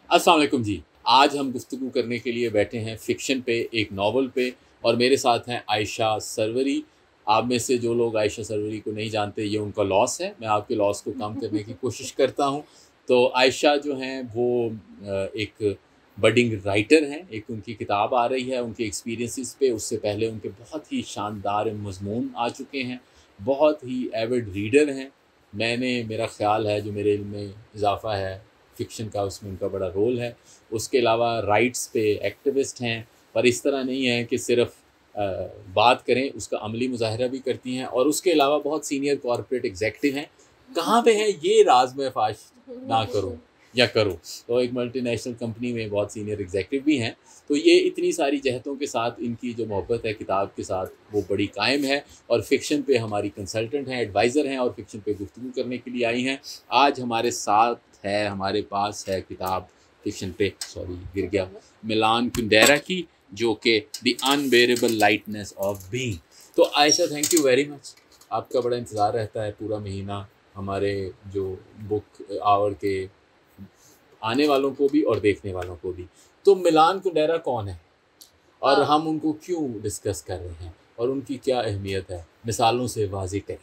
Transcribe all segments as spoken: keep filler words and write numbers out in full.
अस्सलाम वालेकुम जी। आज हम गुफ्तगू करने के लिए बैठे हैं फ़िक्शन पे, एक नावल पे, और मेरे साथ हैं आयशा सरवरी। आप में से जो लोग आयशा सरवरी को नहीं जानते, ये उनका लॉस है। मैं आपके लॉस को कम करने की कोशिश करता हूँ। तो आयशा जो हैं वो एक बडिंग राइटर हैं। एक उनकी किताब आ रही है उनके एक्सपीरियंसेस पे। उससे पहले उनके बहुत ही शानदार मज़मून आ चुके हैं। बहुत ही एविड रीडर हैं। मैंने मेरा ख़्याल है जो मेरे इल्म में इजाफ़ा है फ़िक्शन का, उसमें उनका बड़ा रोल है। उसके अलावा राइट्स पे एक्टिविस्ट हैं, पर इस तरह नहीं है कि सिर्फ़ बात करें, उसका अमली मुज़ाहरा भी करती हैं। और उसके अलावा बहुत सीनियर कॉर्पोरेट एग्जीक्यूटिव हैं। कहाँ पे हैं ये राज में फ़ाश ना करूँ या करूँ। तो एक मल्टीनेशनल कंपनी में बहुत सीनियर एग्जीक्यूटिव भी हैं। तो ये इतनी सारी जहतों के साथ इनकी जो मोहब्बत है किताब के साथ, वो बड़ी कायम है। और फ़िक्शन पे हमारी कंसल्टेंट हैं, एडवाइज़र हैं, और फ़िक्शन पे गुफ्तगू करने के लिए आई हैं। आज हमारे साथ है, हमारे पास है किताब फ़िक्शन पे, सॉरी गिर गया, मिलान कुंदेरा की, जो कि the unbearable lightness of being. तो Ayesha, thank you very much. आपका बड़ा इंतज़ार रहता है पूरा महीना, हमारे जो बुक आवर के आने वालों को भी और देखने वालों को भी। तो मिलान कुंदेरा कौन है और हम उनको क्यों डिस्कस कर रहे हैं और उनकी क्या अहमियत है, मिसालों से वाज़ेह करें।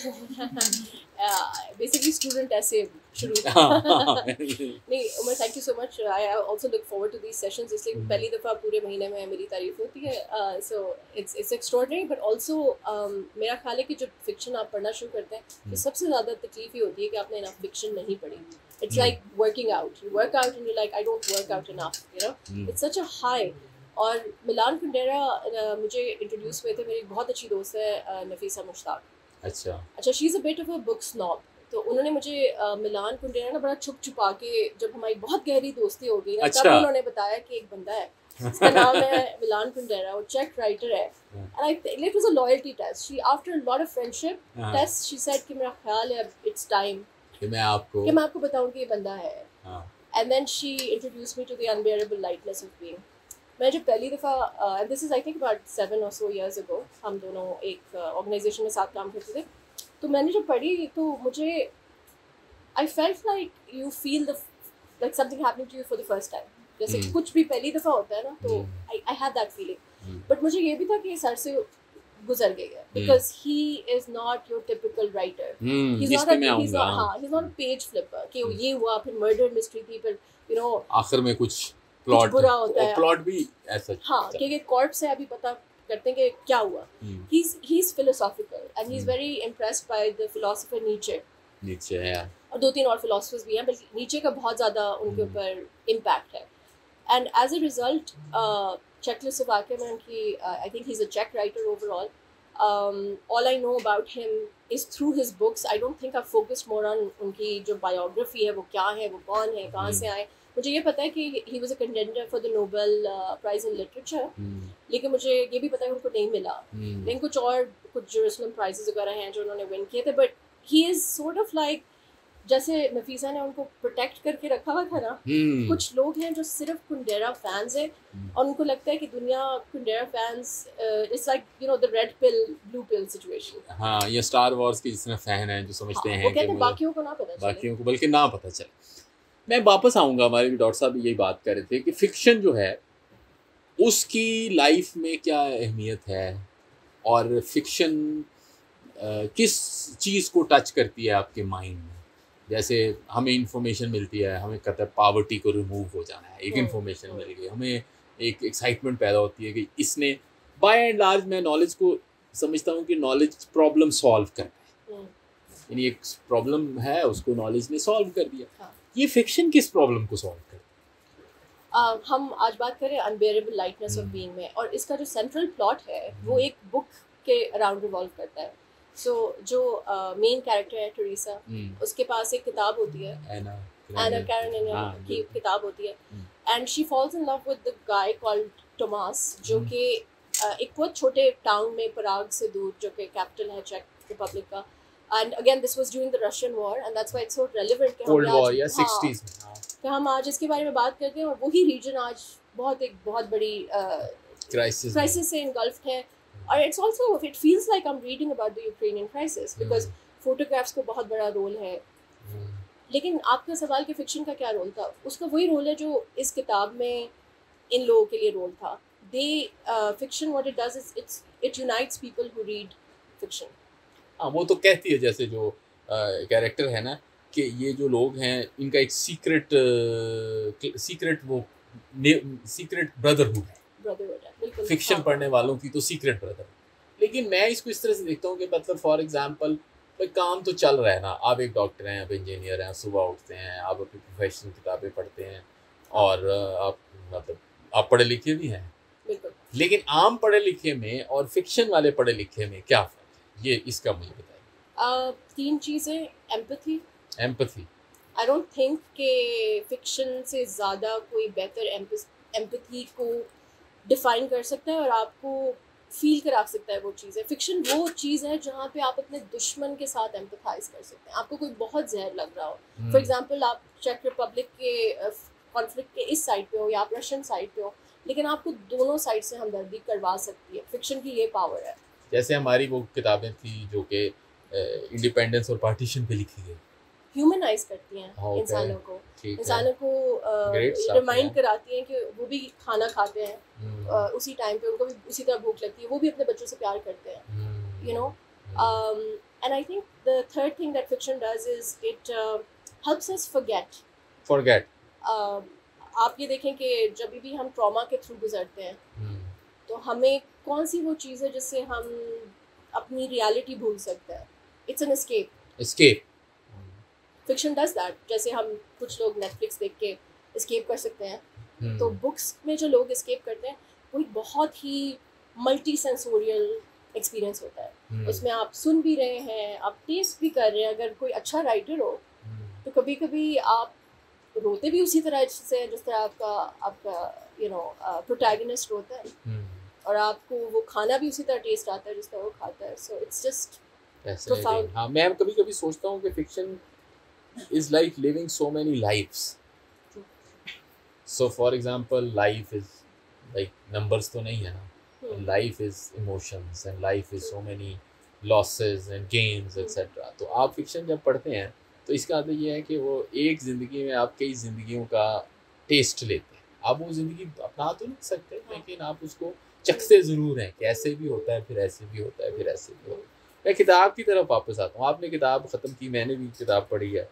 बेसिकली स्टूडेंट ऐसे शुरू नहीं Umar, thank you so much. I also look forward to these sessions. इसलिए पहली दफ़ा पूरे महीने में मेरी तारीफ होती है। So it's it's extraordinary, but also मेरा ख्याल है कि जब फिक्शन आप पढ़ना शुरू करते हैं तो सबसे ज़्यादा तकलीफ ये होती है कि आपने इनफ फिक्शन नहीं पढ़ी। It's like working out, you work out and you like I don't work out enough, you know, it's such a high. और मिलान कुंदेरा uh, मुझे इंट्रोड्यूस हुए थे, मेरी बहुत अच्छी दोस्त है uh, नफीसा मुश्ताक। अच्छा अच्छा she is a bit of a book snob. तो उन्होंने मुझे uh, मिलान कुंदेरा ना बड़ा छुप छुपा के, जब हमारी बहुत गहरी दोस्ती हो गई ना, अच्छा। तब उन्होंने बताया कि एक बंदा है, उसका नाम है मिलान कुंदेरा, वो चेक राइटर है। And I think it was a loyalty test. She after a lot of friendship test she said कि मेरा ख्याल है अब इट्स टाइम कि मैं आपको कि मैं आपको बताऊं कि ये बंदा है। And then she introduce me to the unbearable lightness of being. मैं जब पहली दफ़ा, and this is I think about seven or so years ago, हम दोनों एक ऑर्गेनाइजेशन uh, में साथ काम करते थे। तो मैंने जब पढ़ी तो मुझे I felt like you feel the like something happening to you for the first time. जैसे Hmm. कुछ भी पहली दफ़ा होता है ना, तो I I have that feeling. But मुझे ये भी था कि ये सर से गुजर गई है, because he is not your typical writer. Hmm, he is is not पे मैं हाँ ही आऊँगा। इज नॉट पेज फ्लिपर कि ये हुआ फिर मर्डर मिस्ट्री थी, फिर यू नो आखिर में कुछ कुछ प्लॉट बुरा होता और है। प्लॉट भी ऐसा। हाँ, कि ये कॉर्प्स है, अभी पता करते हैं कि क्या हुआ। He is he is philosophical and he is very impressed by the philosopher Nietzsche. Nietzsche है और दो तीन और फिलोसफर्स भी हैं, बल्कि नीचे का बहुत ज़्यादा उनके ऊपर इम्पैक्ट है। And as a result Czechoslovakia में उनकी, I think he is a चेक writer overall. All I know about him is through his books. I don't think I focused more on उनकी जो बायोग्राफी है, वो क्या है, वो कौन है, कहाँ से आए। मुझे ये पता है कि he was a contender for the Nobel Prize in literature, लेकिन मुझे ये भी पता है उनको नहीं मिला। लेकिन कुछ और कुछ जेरूसलम प्राइजेस वगैरह हैं जो उन्होंने विन किए थे। But he is sort of like, जैसे नफीसा ने उनको प्रोटेक्ट करके रखा हुआ था ना, कुछ लोग हैं जो सिर्फ कुंदेरा फैंस हैं और उनको लगता है कि दुनिया Kundera fans, it's like you know the red pill blue pill situation. हाँ, ये स्टार वॉर्स के जितने फैन हैं जो समझते हाँ, हैं वो कहते कि हैं बाकियों को ना पता चले, बाकियों को बल्कि ना पता चले। मैं वापस आऊँगा, हमारे भी डॉक्टर साहब भी यही बात कर रहे थे कि फ़िक्शन जो है उसकी लाइफ में क्या अहमियत है, और फ़िक्शन किस चीज़ को टच करती है आपके माइंड में। जैसे हमें इंफॉर्मेशन मिलती है, हमें कहता है पावर्टी को रिमूव हो जाना है, एक इंफॉर्मेशन मिल गई, हमें एक एक्साइटमेंट पैदा होती है कि इसने, बाय एंड लार्ज मैं नॉलेज को समझता हूँ कि नॉलेज प्रॉब्लम सॉल्व करता है। यानी एक प्रॉब्लम है, उसको नॉलेज ने सॉल्व कर दिया। हाँ। ये फिक्शन किस प्रॉब्लम को सॉल्व करता है? Uh, हम आज बात करें अनबेरेबल लाइटनेस ऑफ बीइंग में, और इसका जो सेंट्रल प्लॉट है वो एक बुक के अराउंड रिवॉल्व करता है। सो so, जो मेन uh, कैरेक्टर है टेरेसा, उसके पास एक किताब होती है, एना कैरेनिना की किताब होती है, and she falls in love with the guy called Tomas, जो कि uh, एक बहुत छोटे टाउन में पराग से दूर, जो कि कैपिटल है चेक रिपब्लिक का। And again this was during the Russian war, and that's why it's so relevant कि कोल्ड वॉर या सिक्सटीज़ में कि हम आज इसके बारे में बात करते हैं। और वही रीजन आज बहुत एक बहुत बड़ी क्राइसिस क्राइसिस से इनगल्फ्ड है। और it's also it feels like I am reading about the Ukrainian crisis, because photographs को बहुत बड़ा रोल है। लेकिन आपका सवाल कि फिक्शन का क्या रोल था, उसका वही रोल है जो इस किताब में इन लोगों के लिए रोल था. The fiction what it does is it's it unites people who read fiction. हाँ, वो तो कहती है जैसे जो कैरेक्टर है ना कि ये जो लोग हैं इनका एक सीक्रेट सीक्रेट वो सीक्रेट ब्रदरहुड है. ब्रदरहुड है बिल्कुल. फिक्शन हाँ. पढ़ने वालों की तो सीक्रेट ब्रदर. लेकिन मैं इसको इस तरह से देखता हूँ कि मतलब फॉर एग्जांपल भाई काम तो चल रहा है ना, आप एक डॉक्टर हैं, आप इंजीनियर हैं, सुबह उठते हैं, आप अपनी प्रोफेशनल किताबें पढ़ते हैं और अ, आप मतलब आप पढ़े लिखे भी हैं. बिल्कुल. लेकिन आम पढ़े लिखे में और फिक्शन वाले पढ़े लिखे में क्या फ़र्क है, ये इसका मुझे बताइए. Uh, तीन चीज़ें. Empathy. Empathy. I don't think कि फिक्शन से ज़्यादा कोई बेहतर एम्पैथी को डिफाइन कर सकता है और आपको फील करा सकता है वो चीज़ है. फिक्शन वो चीज़ है जहाँ पे आप अपने दुश्मन के साथ एम्पैथाइज कर सकते हैं. आपको कोई बहुत जहर लग रहा हो, फॉर एग्जांपल आप चेक रिपब्लिक के कॉन्फ्लिक्ट के इस साइड पे हो या आप रशियन साइड पे हो, लेकिन आपको दोनों साइड से हमदर्दी करवा सकती है. फिक्शन की ये पावर है. जैसे हमारी वो किताबें थी जो कि इंडिपेंडेंस और पार्टीशन पे लिखी गई, ह्यूमनाइज करती हैं Okay. इंसानों को. ठीक है. इंसानों को Great stuff, रिमाइंड yeah. कराती हैं कि वो भी खाना खाते हैं हम्म, uh, उसी टाइम पे उनको भी उसी तरह भूख लगती है, वो भी अपने बच्चों से प्यार करते हैं. हम्म, you know hmm, um, and I think the third thing that fiction does is it uh, helps us forget. forget. uh, आप ये देखें कि जब भी हम ट्रॉमा के थ्रू गुजरते हैं हम्म, तो हमें कौन सी वो चीज़ है जिससे हम अपनी रियलिटी भूल सकते हैं. It's an escape. escape. Fiction does that. जैसे हम कुछ लोग नेटफ्लिक्स देख के एस्केप कर सकते हैं, हम्म, तो बुक्स में जो लोग एस्केप करते हैं वो एक बहुत ही मल्टी सेंसोरियल एक्सपीरियंस होता है. हम्म, उसमें आप सुन भी रहे हैं, आप टेस्ट भी कर रहे हैं. अगर कोई अच्छा राइटर हो हम्म, तो कभी कभी आप रोते भी उसी तरह से जिस तरह आपका आपका यू नो प्रोटैगनिस्ट रोता है, हम्म. और आपको वो खाना भी उसी तरह टेस्ट आता है जिस तरह वो खाता है. So it's just Fascinating. profound. हाँ, मैं कभी कभी सोचता हूँ कि fiction is like living so many lives. So for example, life is like numbers तो नहीं है ना. Hmm. Life is emotions and life is so many losses and gains et cetera. तो आप फिक्शन जब पढ़ते हैं तो इसका मतलब ये है कि वो एक ज़िंदगी में आप कई ज़िंदगियों का टेस्ट लेते हैं. आप वो ज़िंदगी अपना तो नहीं सकते, लेकिन आप उसको चखते ज़रूर हैं कि ऐसे भी होता है, फिर ऐसे भी होता है, फिर ऐसे भी होता है. मैं किताब की तरफ वापस आता हूँ. आपने किताब ख़त्म की, मैंने भी किताब पढ़ी है.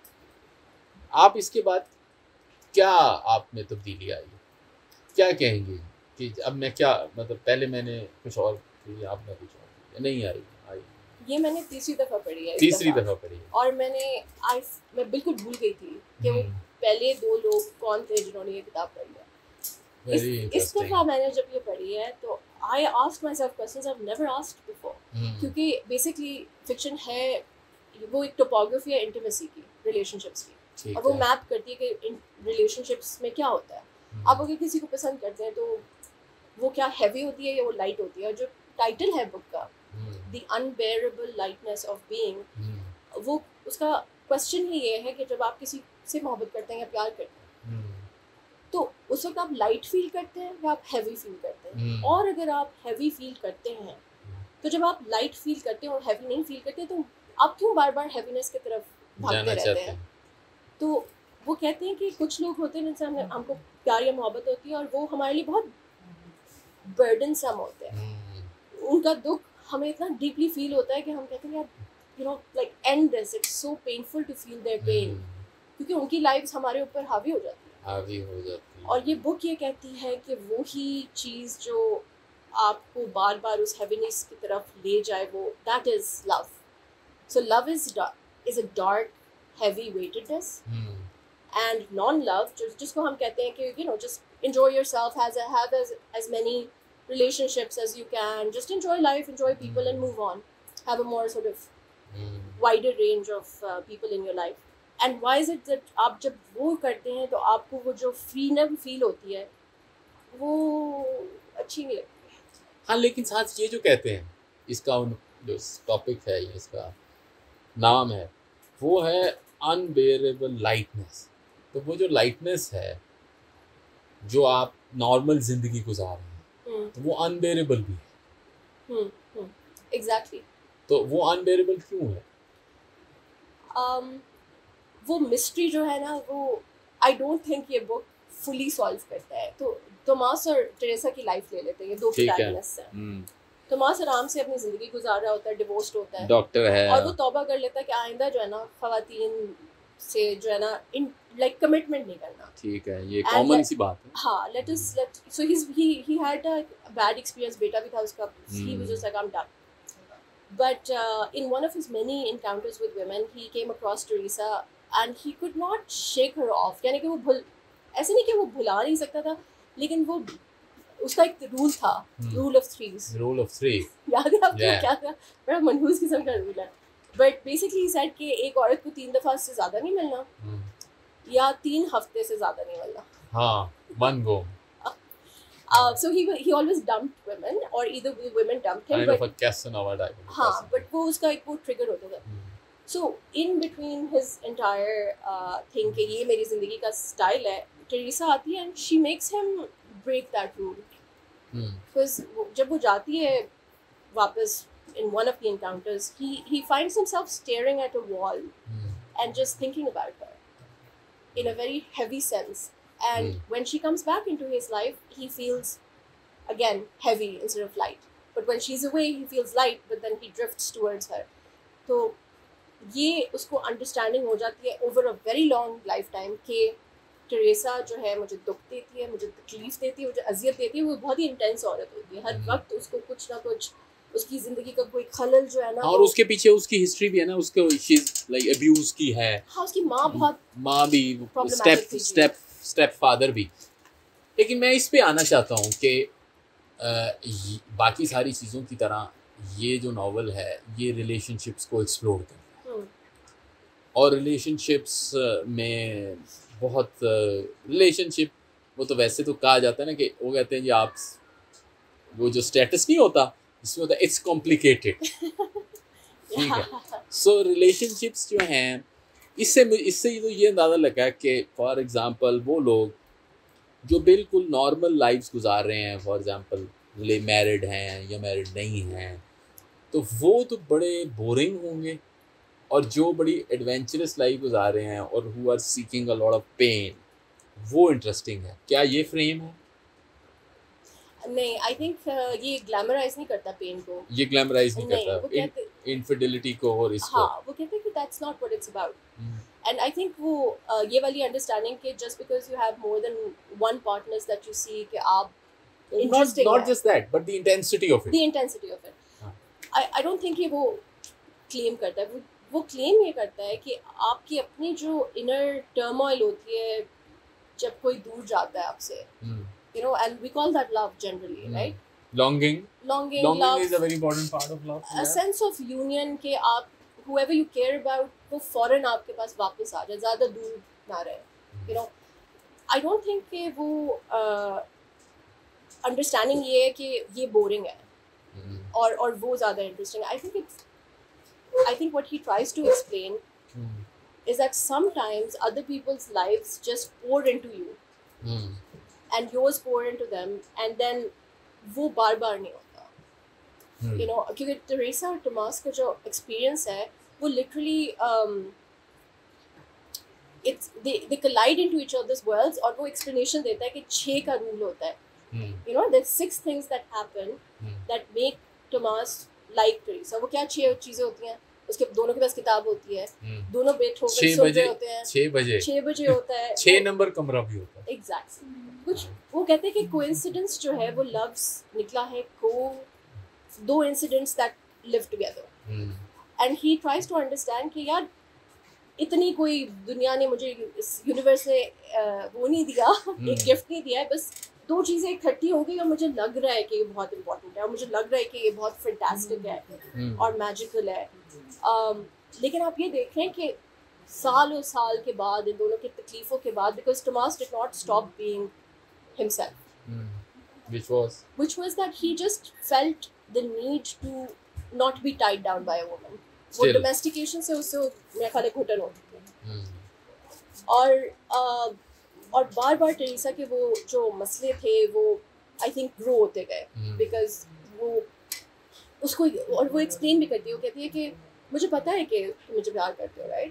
आप इसके बाद क्या आप में तब्दीली आई, क्या कहेंगे कि अब मैं क्या मतलब पहले मैंने कुछ और की, आपने कुछ और की, नहीं आई आई ये मैंने तीसरी दफा पढ़ी है. इस तीसरी दफा. दफ़ा पढ़ी है. और मैंने आई मैं बिल्कुल भूल गई थी कि वो हम्म, पहले दो लोग कौन थे जिन्होंने ये किताब पढ़ी है. इस very इस interesting. दफा मैंने जब ये पढ़ी है तो I asked myself questions I have never asked before. Hmm, क्योंकि बेसिकली फिक्शन है वो एक टोपोग्राफी है इंटीमेसी की, रिलेशनशिप्स की, ठीक और वो है. मैप करती है कि रिलेशनशिप्स में क्या होता है. हम्म, आप अगर किसी को पसंद करते हैं तो वो क्या हैवी होती है या वो लाइट होती है. और जो टाइटल है बुक का, hmm, the unbearable lightness of being, hmm, वो उसका क्वेश्चन ही ये है कि जब आप किसी से मोहब्बत करते हैं या प्यार करते हैं हम्म, तो उस वक्त आप लाइट फील करते हैं या आप हैवी फील करते हैं. हम्म, और अगर आप हैवी फील करते हैं तो जब आप लाइट फील करते हैं और हैवी नहीं फील करते तो आप क्यों बार बार हैवीनेस की तरफ भागते जाना रहते चाहते हैं. हैं. तो वो कहते हैं कि कुछ लोग होते हैं जिनसे हमें हमको प्यार या मोहब्बत होती है और वो हमारे लिए बहुत बर्डनसम होते हैं. हम्म, उनका दुख हमें इतना डीपली फील होता है कि हम कहते हैं यार you know like and this, it's so painful to feel their pain, hmm, क्योंकि उनकी लाइफ्स हमारे ऊपर हावी हो जाती है. हावी हो जाती है. और ये बुक ये कहती है कि वो ही चीज़ जो आपको बार बार उस हैवीनेस की तरफ ले जाए, वो that is love. So love is is a dark heavy weightedness, hmm, and non love जो जिसको हम कहते हैं कि you know just enjoy yourself, has have as as many relationships as you can, just enjoy life, enjoy people and move on, have a more sort of hmm, wider range of uh, people in your life. And why is it that आप जब वो करते हैं तो आपको वो जो freedom feel होती है वो अच्छी नहीं लगती. हाँ, लेकिन साथ ये जो कहते हैं इसका उन जो टॉपिक है या इसका नाम है वो है अनबेरेबल लाइटनेस. तो वो जो लाइटनेस है जो आप नॉर्मल ज़िंदगी गुजार रहे हैं हम्म तो वो अनबेरेबल भी है. Hmm hmm exactly. तो वो अनबेरेबल क्यों है? um वो मिस्ट्री जो है ना वो आई डोंट थिंक ये बुक फुली सॉल्व करता है। तो टॉमस और टेरेसा की लाइफ ले लेते हैं, ये दो प्रोटैगनिस्ट्स हैं। टॉमस आराम से अपनी ज़िंदगी गुजार रहा होता है, डिवोर्स्ड होता है, डॉक्टर है, और वो तौबा कर लेता है कि आइंदा जो है ना ख़वातीन से जो है ना इन लाइक कमिटमेंट नहीं करना। ठीक है, ये कॉमन सी बात है। हाँ, let us let so he he he had a bad experience, बेटा भी था उसका, he was just like I am done. But uh, in one of his many encounters with women, he came across Teresa and he could not shake her off. यानी कि वो भूल ऐसे नहीं कि वो भुला नहीं सकता था, लेकिन वो उसका एक रूल था, rule of threes. Rule of three याद है आपको? yeah. क्या था? बड़ा मनहूस किस्म का रूल है। बट बेसिकली ही सेड कि एक औरत को तीन दफ़ा से ज़्यादा नहीं मिलना, hmm. या तीन हफ्ते से ज़्यादा नहीं मिलना। हाँ, one go. Uh, so he he always dumped women, or either women dumped him. Kind of a Casanova type. हाँ, but वो उसका एक वो trigger होता था. Hmm. So in between his entire uh, thing कि ये मेरी ज़िंदगी का style है, Teresa आती है and she makes him break that rule. Hmm. Because जब वो जाती है वापस in one of the encounters, he he finds himself staring at a wall hmm. and just thinking about her in a very heavy sense. And mm. when she comes back into his life, he feels again heavy instead of light. But when she's away, he feels light, but then he drifts towards her. तो ये उसको understanding हो जाती है over a very long lifetime कि Teresa जो है मुझे दुख देती है, मुझे तकलीफ देती है, मुझे अजियत देती है। वो बहुत ही इंटेंस औरत होती है, हर mm. वक्त उसको कुछ ना कुछ उसकी जिंदगी का कोई खलल जो है ना, और उसके पीछे उसकी हिस्ट्री भी है ना, उसको शीज लाइक अब्यूज की है। हाँ, उसकी माँ बहुत माँ भी स्टेप स्टेप स्टेप फादर भी। लेकिन मैं इस पे आना चाहता हूँ कि बाकी सारी चीज़ों की तरह ये जो नावल है ये रिलेशनशिप्स को एक्सप्लोर करता है, और रिलेशनशिप्स में बहुत रिलेशनशिप वो तो वैसे तो कहा जाता है ना कि वो कहते हैं कि आप वो जो स्टेटस नहीं होता इसमें होता है इट्स कॉम्प्लिकेटेड। ठीक है, सो रिलेशनशिप्स जो हैं इससे इससे तो ये अंदाज़ा लगा कि फॉर एग्ज़ाम्पल वो लोग जो बिल्कुल नॉर्मल लाइफ्स गुजार रहे हैं, फॉर एग्ज़ाम्पल ले मैरिड हैं या मैरिड नहीं हैं, तो वो तो बड़े बोरिंग होंगे, और जो बड़ी एडवेंचरस लाइफ गुजार रहे हैं और who are seeking a lot of pain, वो इंटरेस्टिंग है। क्या ये फ्रेम है? नहीं, आई थिंक uh, ये ग्लैमराइज नहीं करता पेन को, ये ग्लैमराइज नहीं, नहीं करता इनफिडेलिटी को और इसको। हाँ, वो कहते हैं कि that's not what it's about. And I think वो uh, ये वाली अंडरस्टैंडिंग कि just because you have more than one partners that you see कि आप interesting not just that but the intensity of it, the intensity of it. I I don't think ये वो claim करता है, वो वो क्लेम ये करता है कि आपकी अपनी जो इनर टर्मोइल होती है जब कोई दूर जाता है आपसे, you know, and we call that love generally, mm. right? Longing. Longing, Longing love, is a very important part of love. A yeah. sense of union के आप whoever you care about वो फौरन आपके पास वापस आ जाए, ज़्यादा दूर ना रहे, mm. you know. I don't think कि वो uh, understanding ये है कि ये boring है, mm. और और वो ज़्यादा interesting. I think it's I think what he tries to explain mm. is that sometimes other people's lives just pour into you. Mm. and yours pour into them, and then वो बार बार नहीं होता, hmm. you know, क्योंकि Teresa और Tomas का जो experience है वो literally um, it's they they collide into each other's worlds, और वो एक्सप्लेनेशन देता है कि छः का रूल होता है, hmm. you know, there's six things that happen hmm. that make Tomas like Teresa. वो क्या छः चीज़ें होती हैं? उसके दोनों के पास किताब होती है, hmm. दोनों बेड होकर सो रहे होते हैं, छः बजे छः बजे होता है, छः नंबर कमरा भी होता है, एग्जैक्टली। कुछ वो कहते हैं कि कोइंसिडेंस जो है वो लव्स निकला है को दो incidents that live together, and he tries to understand कि यार इतनी कोई दुनिया ने मुझे इस यूनिवर्स ने वो नहीं दिया, एक गिफ्ट नहीं दिया है, बस दो चीज़ें इकट्ठी हो गई और मुझे लग रहा है कि ये बहुत इंपॉर्टेंट है, और मुझे लग रहा है कि ये बहुत फैंटास्टिक है और मैजिकल है। um, लेकिन आप ये देख रहे हैं कि साल और साल के बाद इन दोनों की तकलीफ़ों के बाद, because Tomas did not stop being himself, mm. which was which was that he just felt the need to not be tied down by a woman. वो domestication से उससे मेरे ख्याल में घुटन होती है, और uh, और बार बार टेरेसा के वो जो मसले थे वो आई थिंक ग्रो होते गए, बिकॉज वो उसको, और वो एक्सप्लेन भी करती है, वो कहती है कि मुझे पता है कि तुम मुझे प्यार करते हो, राइट,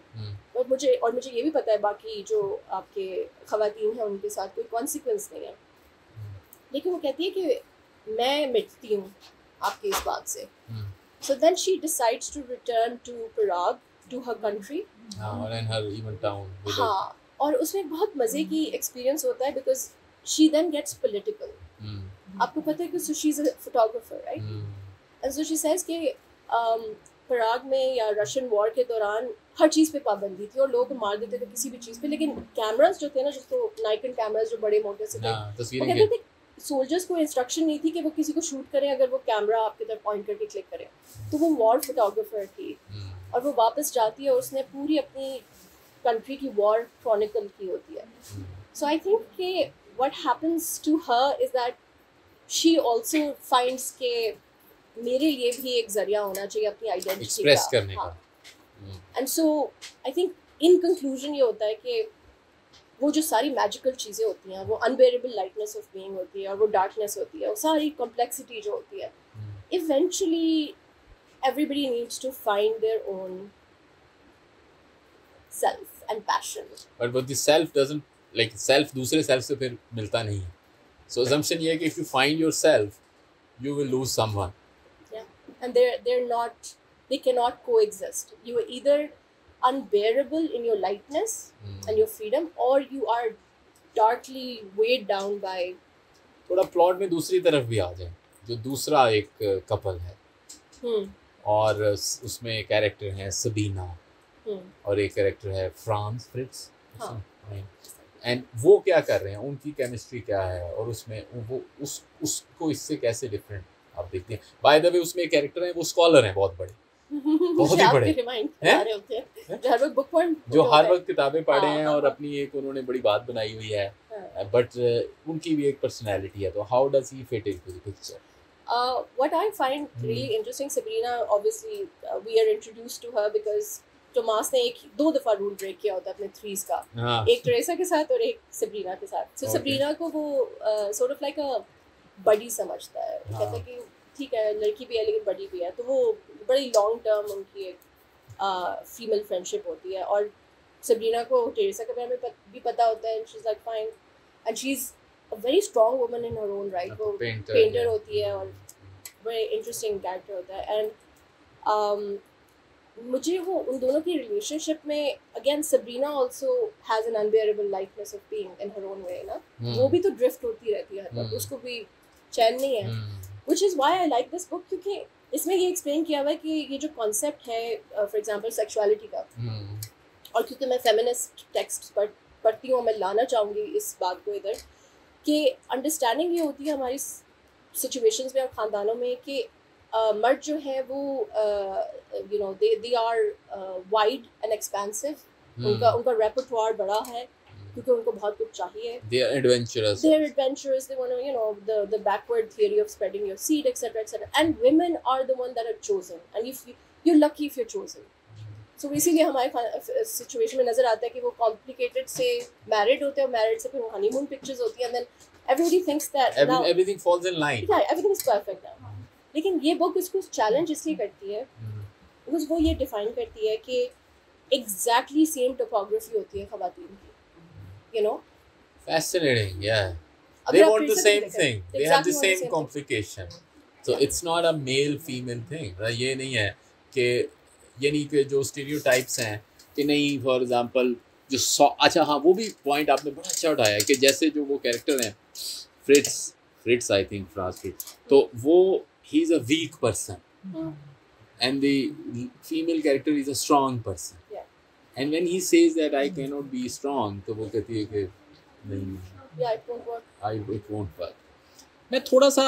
और मुझे और मुझे ये भी पता है बाकी जो आपके ख़वातीन हैं उनके साथ कोई कॉन्सिक्वेंस नहीं है, लेकिन वो कहती है कि मैं मिटती हूँ आपकी इस बात से. So then she decides to return to Prague, to her country. हाँ, and her even town. हाँ, और उसमें बहुत मज़े की एक्सपीरियंस होता है because she then gets political. Hmm. आपको पता है कि so she's a photographer, right? Hmm. And so she says कि um, पराग में या रशियन वॉर के दौरान हर चीज़ पे पाबंदी थी और लोगों को मार देते थे किसी भी चीज़ पे, लेकिन कैमरास जो थे ना, जिसको नाइकन कैमरास जो बड़े मोटे से थे, वो कहते थे सोल्जर्स को इंस्ट्रक्शन नहीं थी कि वो किसी को शूट करें अगर वो कैमरा आपकी तरफ पॉइंट करके क्लिक करें. तो वो वॉर फोटोग्राफर थी और वो वापस जाती है और उसने पूरी अपनी कंट्री की वॉर क्रॉनिकल की होती है. सो आई थिंक कि what happens to her is that she also finds के मेरे लिए भी एक जरिया होना चाहिए अपनी आइडेंटिटी एक्सप्रेस करने का. And so I think in conclusion ये होता है कि वो जो सारी मैजिकल चीज़ें होती हैं, वो अनबेरेबल लाइटनेस ऑफ बीइंग होती है और वो डार्कनेस होती है, वो सारी कॉम्प्लेक्सिटी जो होती है, eventually everybody needs to find their own self and passion. But but the self doesn't like self दूसरे सेल्फ से फिर मिलता नहीं है. सो असम्पशन ये है कि if you find yourself you will lose someone. Yeah, and they're they're not, they cannot coexist. You are either unbearable in your lightness Hmm. and your freedom, or you are darkly weighed down by. थोड़ा plot में दूसरी तरफ भी आ जाए, जो दूसरा एक couple है Hmm. और उस- उसमें कैरेक्टर है सबीना Hmm. और एक कैरेक्टर है फ्रांस फ्रिट्स. हाँ. एंड वो क्या कर रहे हैं, उनकी केमिस्ट्री क्या है और उसमें वो उस उसको इससे कैसे डिफरेंट आप देखते हैं. बाय द वे उसमें एक कैरेक्टर है, वो स्कॉलर हैं बहुत बड़े, बहुत ही बड़े रिमाइंड करा रहे होते हैं जो हर वक्त बुक पॉइंट जो हर वक्त किताबें पढ़े हाँ, हैं हाँ, और हाँ. अपनी एक उन्होंने बड़ी बात बनाई हुई है. हाँ. बट उनकी भी एक पर्सनैलिटी है. तो how does he fit into the picture? Uh, what I find really interesting, Sabrina, obviously uh, we are introduced to her because Tomas ने एक दो दफ़ा रूल ब्रेक किया होता है अपने थ्रीज का. हाँ. एक टेरेसा के साथ और एक सबरीना के साथ. सो so, Okay. सबरीना को वो sort of like a buddy समझता है. हाँ. कहता है कि ठीक है लड़की भी है लेकिन बड़ी भी है. तो वो बड़ी लॉन्ग टर्म उनकी एक फीमेल फ्रेंडशिप होती है और सबरीना को टेरेसा के बारे में पत, भी पता होता है. She is like fine and she is a very strong woman in her own right. वो Painter, पेंटर yeah. होती है और बड़े इंटरेस्टिंग कैरेक्टर होता है. एंड मुझे वो उन दोनों की रिलेशनशिप में again Sabrina also has an unbearable lightness of being in her own way ना. Hmm. वो भी तो ड्रिफ्ट होती रहती है हर वक्त. Hmm. उसको भी चैन नहीं है. Hmm. Which is why I like this book, क्योंकि इसमें ये एक्सप्लेन किया हुआ है कि ये जो कॉन्सेप्ट है फॉर एग्जांपल सेक्सुअलिटी का, Hmm. और क्योंकि मैं फेमिनिस्ट टेक्स्ट पढ़ पढ़ती हूँ, मैं लाना चाहूँगी इस बात को इधर कि अंडरस्टैंडिंग ये होती है हमारी सिचुएशंस में और ख़ानदानों में कि Uh, मर्द जो है वो you know they they are wide and expensive. उनका उनका रेपर्टोयर बड़ा है क्योंकि उनको बहुत कुछ चाहिए. They are adventurous. They are adventurous. They want to, you know, the the backward theory of spreading your seed, et cetera, et cetera. And women are the one that are chosen. And if you, you're lucky if you're chosen. So इसीलिए हमारे situation में नजर आता है कि वो complicated से married होते हैं और मैरिड से फिर वो हनीमून पिक्चर्स होती हैं. And then everybody thinks that Every, now everything falls in line. yeah, everything is perfect now. लेकिन ये बुक इसको चैलेंज इसलिए करती है बिकॉज वो ये डिफाइन करती है कि एग्जैक्टली सेम टोपोग्राफी होती है ख़वातीन की. You know Fascinating, yeah. अगर They आप want the recently same देखें, thing. They have exactly the want the same same complication. So it's not a male female thing. right? ये नहीं है कि ये नहीं कि जो stereotypes हैं कि नहीं for example जो सौ अच्छा हाँ वो भी point आपने बड़ा अच्छा उठाया कि जैसे जो वो character हैं Fritz Fritz I think Franz Fritz तो वो he's a weak person Hmm. and the female character is a strong person. Yeah. And when he says that I cannot be strong तो वो कहती है कि नहीं Yeah, it won't work. I it won't work. मैं थोड़ा सा